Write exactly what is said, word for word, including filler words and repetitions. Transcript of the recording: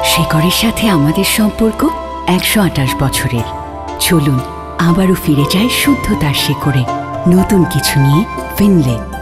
শেকড়ের সাথে আমাদের সম্পর্ক একশো আঠাশ বছরের। চলুন আবারও ফিরে যায় শুদ্ধতার শেকড়ে, নতুন কিছু নিয়ে ফিনলে।